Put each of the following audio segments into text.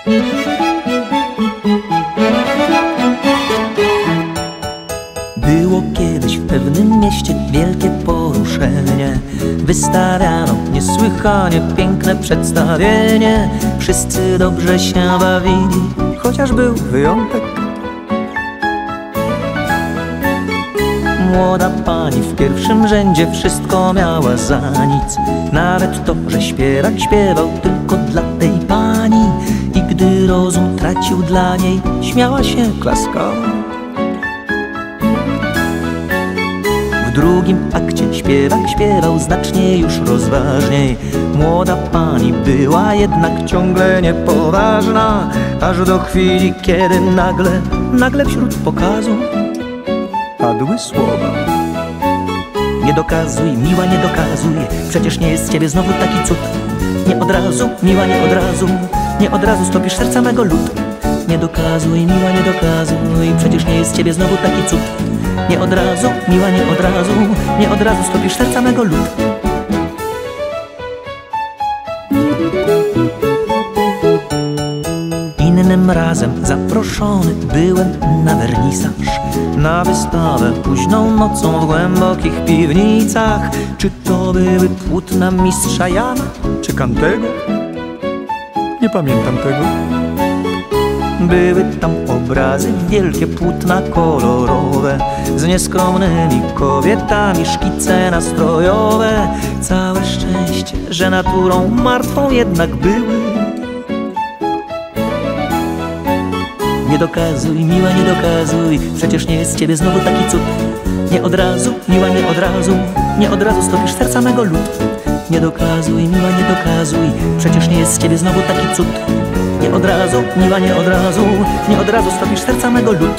Było kiedyś w pewnym mieście wielkie poruszenie. Wystawiano niesłychanie piękne przedstawienie. Wszyscy dobrze się bawili, chociaż był wyjątek. Młoda pani w pierwszym rzędzie wszystko miała za nic. Nawet to, że śpiewak śpiewał tylko dla tej pani. I gdy rozum tracił dla niej, śmiała się, klaskała. W drugim akcie śpiewak śpiewał znacznie już rozważniej. Młoda pani była jednak ciągle niepoważna, aż do chwili, kiedy nagle wśród pokazu padły słowa: nie dokazuj, miła, nie dokazuj, przecież nie jest z ciebie znowu taki cud. Nie od razu, miła, nie od razu, nie od razu stopisz serca mego lód. Nie dokazuj, miła, nie dokazuj, przecież nie jest z ciebie znowu taki cud. Nie od razu, miła, nie od razu, nie od razu stopisz serca mego lód. Innym razem zaproszony byłem na wernisaż, na wystawę późną nocą w głębokich piwnicach. Czy to były płótna mistrza Jana, czy Kantego? Nie pamiętam tego. Były tam obrazy, wielkie płótna kolorowe, z nieskromnymi kobietami, szkice nastrojowe. Całe szczęście, że naturą martwą jednak były. Nie dokazuj, miła, nie dokazuj, przecież nie jest z ciebie znowu taki cud. Nie od razu, miła, nie od razu, nie od razu stopisz serca mego lód. Nie dokazuj, miła, nie dokazuj, przecież nie jest z ciebie znowu taki cud. Nie od razu, miła, nie od razu, nie od razu stopisz serca mego lód.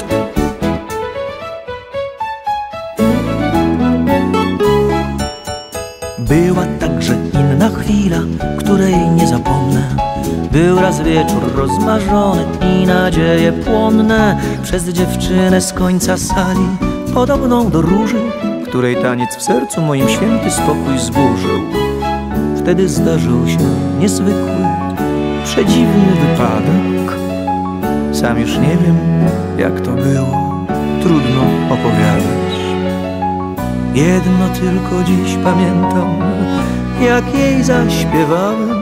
Była także inna chwila, której nie zapomnę. Był raz wieczór rozmarzony i nadzieje płonne przez dziewczynę z końca sali, podobną do róży, której taniec w sercu moim święty spokój zburzył. Wtedy zdarzył się niezwykły, przedziwny wypadek. Sam już nie wiem, jak to było, trudno opowiadać. Jedno tylko dziś pamiętam, jak jej zaśpiewałem.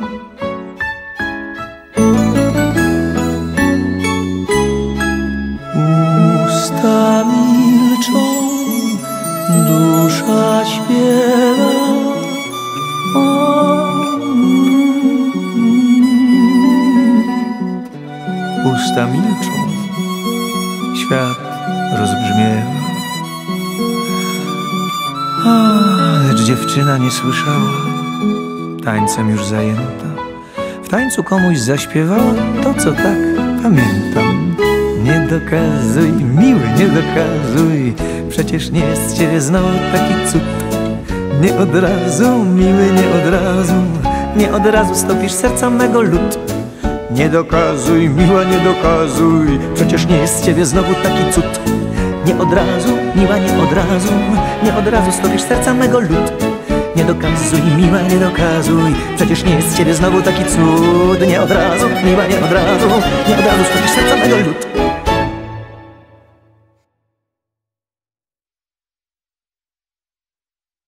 Usta milczą, dusza śpiewa. Usta milczą, świat rozbrzmiewa. Lecz dziewczyna nie słyszała, tańcem już zajęta. W tańcu komuś zaśpiewała to, co tak pamiętam. Nie dokazuj, miły, nie dokazuj, przecież nie jest z ciebie znowu taki cud. Nie od razu, miły, nie od razu, nie od razu stopisz serca mego lód. Nie dokazuj, miła, nie dokazuj, przecież nie jest z ciebie znowu taki cud. Nie od razu, miła, nie od razu, nie od razu stopisz serca mego lód. Nie dokazuj, miła, nie dokazuj, przecież nie jest z ciebie znowu taki cud. Nie od razu, miła, nie od razu, nie od razu stopisz serca mego lód.